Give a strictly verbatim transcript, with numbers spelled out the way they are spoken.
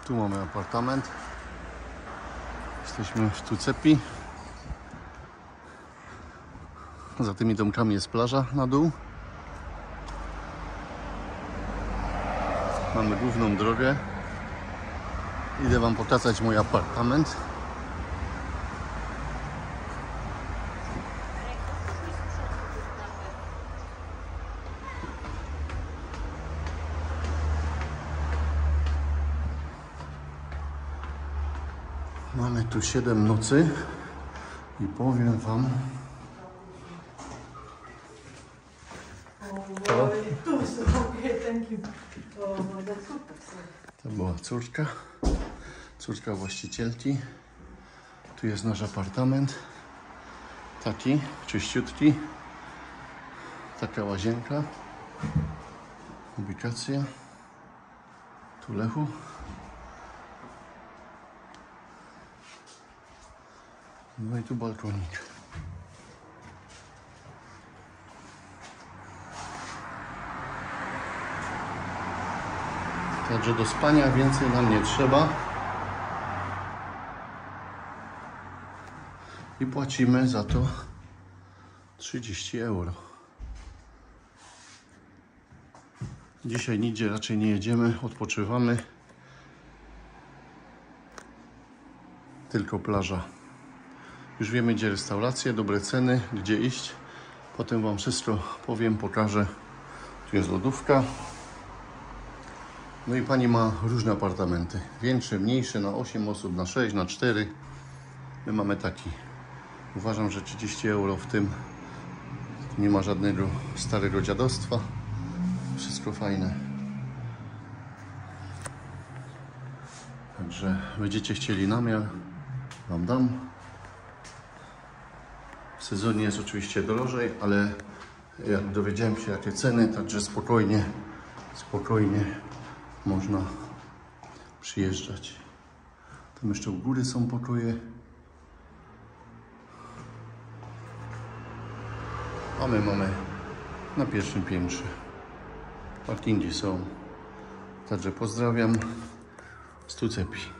Tu mamy apartament. Jesteśmy w Tucepi. Za tymi domkami jest plaża na dół. Mamy główną drogę. Idę wam pokazać mój apartament. Mamy tu siedem nocy i powiem wam, to, to była córka, córka właścicielki. Tu jest nasz apartament, taki czyściutki, taka łazienka, ubikacja, tu Lechu. No i tu balkonik. Także do spania więcej nam nie trzeba. I płacimy za to trzydzieści euro. Dzisiaj nigdzie raczej nie jedziemy, odpoczywamy. Tylko plaża. Już wiemy, gdzie restauracje, dobre ceny, gdzie iść. Potem wam wszystko powiem, pokażę. Tu jest lodówka. No i pani ma różne apartamenty. Większe, mniejsze, na osiem osób, na sześć, na cztery. My mamy taki. Uważam, że trzydzieści euro w tym. Nie ma żadnego starego dziadostwa. Wszystko fajne. Także będziecie chcieli namiar, wam dam. W sezonie jest oczywiście drożej, ale jak dowiedziałem się, jakie ceny, także spokojnie, spokojnie można przyjeżdżać. Tam jeszcze u góry są pokoje. A my mamy na pierwszym piętrze. Parkingi są. Także pozdrawiam z Tucepi.